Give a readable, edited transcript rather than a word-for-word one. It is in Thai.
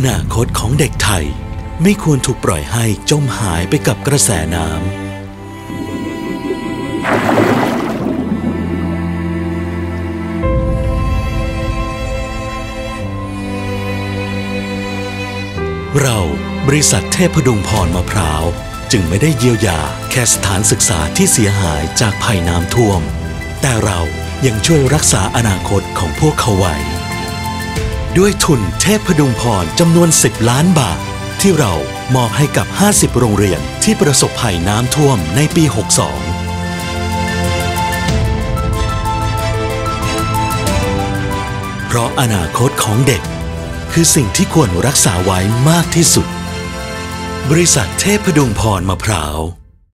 นาคตของเด็กไทยไม่ควรถูกปล่อยให้จมหายไปกับกระแสน้ำเราบริษัทเทพดุงพรมะพร้าวจึงไม่ได้เยียวยาแค่สถานศึกษาที่เสียหายจากภัยน้ำท่วมแต่เรายังช่วยรักษาอนาคตของพวกเขาไว้ด้วยทุนเทพดุงพรจำนวน10 ล้านบาทที่เรามอบให้กับ50 โรงเรียนที่ประสบภัยน้ำท่วมในปี 62เพราะอนาคตของเด็กคือสิ่งที่ควรรักษาไว้มากที่สุดบริษัทเทพดุงพรมะพร้าว